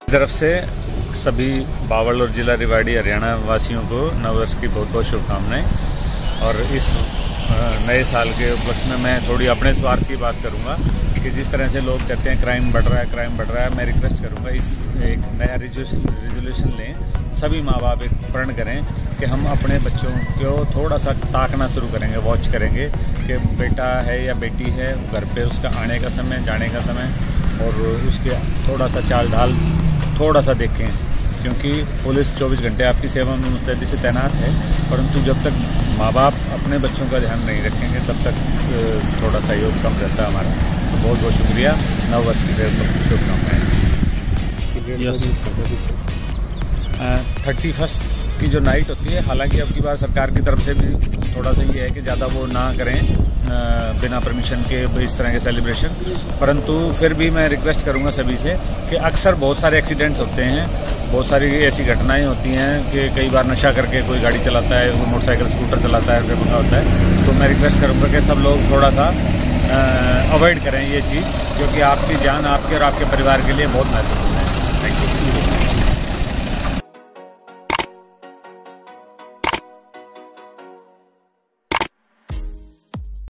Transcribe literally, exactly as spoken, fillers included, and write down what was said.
तरफ से सभी बावल और जिला रेवाड़ी हरियाणा वासियों को नववर्ष की बहुत बहुत शुभकामनाएं। और इस नए साल के उपलक्ष्य में मैं थोड़ी अपने स्वार्थ की बात करूंगा कि जिस तरह से लोग कहते हैं क्राइम बढ़ रहा है क्राइम बढ़ रहा है मैं रिक्वेस्ट करूंगा इस एक नया रेजोल्यूशन लें, सभी माँ बाप एक प्रण करें कि हम अपने बच्चों को थोड़ा सा ताकना शुरू करेंगे, वॉच करेंगे कि बेटा है या बेटी है, घर पे उसका आने का समय जाने का समय और उसके थोड़ा सा चाल ढाल थोड़ा सा देखें, क्योंकि पुलिस चौबीस घंटे आपकी सेवा में मुस्तैदी से तैनात है, परंतु जब तक माँ बाप अपने बच्चों का ध्यान नहीं रखेंगे तब तक थोड़ा सहयोग कम रहता है हमारा। तो बहुत बहुत शुक्रिया, नव वर्ष की शुभकामनाएं। थर्टी फर्स्ट की जो नाइट होती है, हालांकि अब की बार सरकार की तरफ से भी थोड़ा सा ये है कि ज़्यादा वो ना करें बिना परमिशन के इस तरह के सेलिब्रेशन, परंतु फिर भी मैं रिक्वेस्ट करूंगा सभी से कि अक्सर बहुत सारे एक्सीडेंट्स होते हैं, बहुत सारी ऐसी घटनाएं होती हैं कि कई बार नशा करके कोई गाड़ी चलाता है, कोई मोटरसाइकिल स्कूटर चलाता है, बेमंगा होता है। तो मैं रिक्वेस्ट करूंगा कि सब लोग थोड़ा सा अवॉइड करें ये चीज़, क्योंकि आपकी जान आपके और आपके परिवार के लिए बहुत महत्वपूर्ण है। Thank you.